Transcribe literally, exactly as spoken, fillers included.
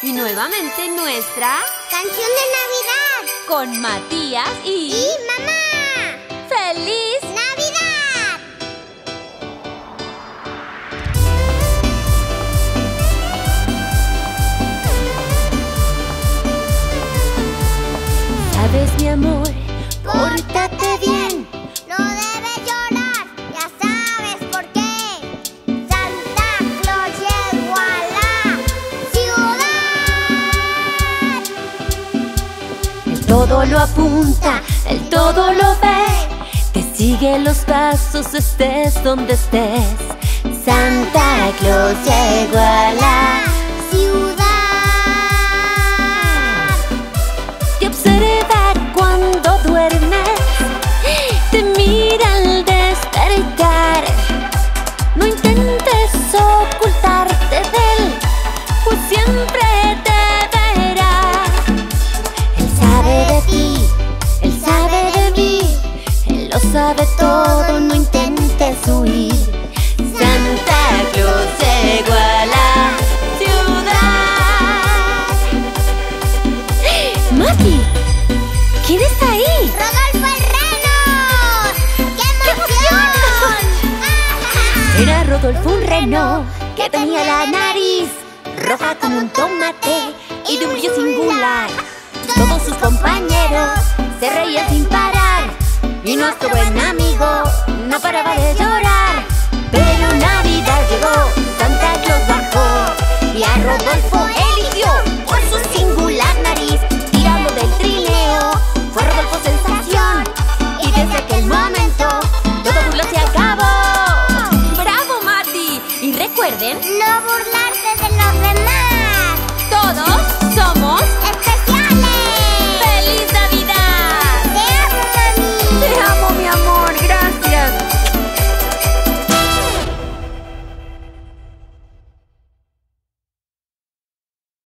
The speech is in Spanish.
Y nuevamente nuestra ¡Canción de Navidad! con Matías y... ¡Y mamá! ¡Feliz ¡Navidad! Sabes, mi amor, pórtate bien. No debes llorar, ya sabes por qué. Santa Claus llegó a la ciudad. El todo lo apunta, el todo lo ve. Te sigue los pasos, estés donde estés. Santa Claus llegó a la ciudad. Te observa cuando duermes, te mira al despertar. No intentes ocultarte de él, pues siempre te verá. Él sabe de ti, él sabe de mí, él lo sabe todo, no intentes huir. Santa Claus llegó a la ciudad. ¡Mati! ¿Quién está ahí? ¡Rodolfo el Reno! ¡Qué emoción! Era Rodolfo un reno que tenía la nariz roja como un tomate y de un brillo singular. Todos sus compañeros se reían sin parar y nuestro buen amigo no paraba de llorar. Pero Navidad llegó, Santa Claus bajó y a Rodolfo eligió por su singular nariz. Tirando del trineo fue Rodolfo sensación y desde aquel momento todo burla se acabó. ¡Bravo, Mati! Y recuerden, No burlarse de los demás. todos somos